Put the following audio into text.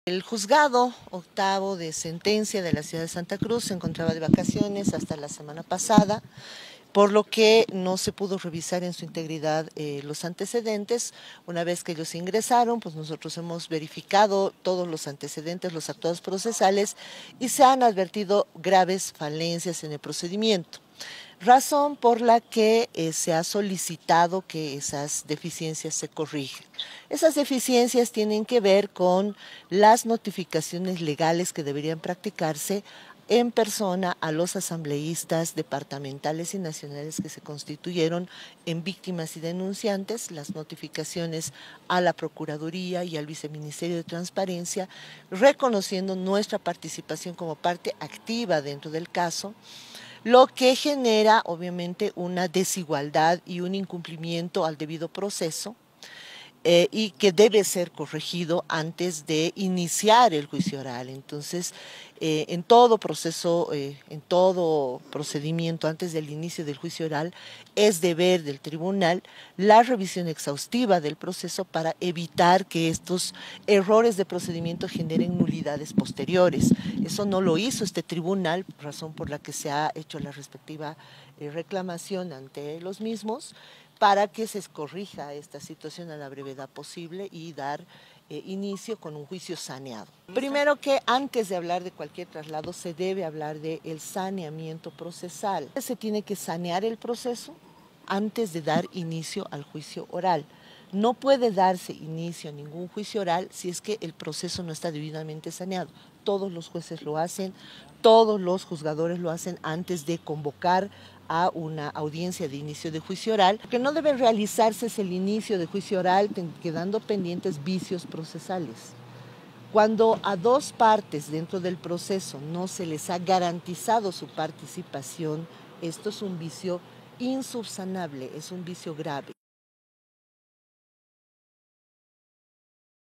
El juzgado octavo de sentencia de la ciudad de Santa Cruz se encontraba de vacaciones hasta la semana pasada, por lo que no se pudo revisar en su integridad los antecedentes. Una vez que ellos ingresaron, pues nosotros hemos verificado todos los antecedentes, los actos procesales, y se han advertido graves falencias en el procedimiento, razón por la que se ha solicitado que esas deficiencias se corrijan. Esas deficiencias tienen que ver con las notificaciones legales que deberían practicarse en persona a los asambleístas departamentales y nacionales que se constituyeron en víctimas y denunciantes, las notificaciones a la Procuraduría y al Viceministerio de Transparencia, reconociendo nuestra participación como parte activa dentro del caso, lo que genera obviamente una desigualdad y un incumplimiento al debido proceso, y que debe ser corregido antes de iniciar el juicio oral. Entonces, en todo proceso, en todo procedimiento antes del inicio del juicio oral, es deber del tribunal la revisión exhaustiva del proceso para evitar que estos errores de procedimiento generen nulidades posteriores. Eso no lo hizo este tribunal, razón por la que se ha hecho la respectiva reclamación ante los mismos, para que se corrija esta situación a la brevedad posible y dar inicio con un juicio saneado. Primero que antes de hablar de cualquier traslado se debe hablar del saneamiento procesal. Se tiene que sanear el proceso antes de dar inicio al juicio oral. No puede darse inicio a ningún juicio oral si es que el proceso no está debidamente saneado. Todos los jueces lo hacen, todos los juzgadores lo hacen antes de convocar a una audiencia de inicio de juicio oral. Lo que no debe realizarse es el inicio de juicio oral quedando pendientes vicios procesales. Cuando a dos partes dentro del proceso no se les ha garantizado su participación, esto es un vicio insubsanable, es un vicio grave.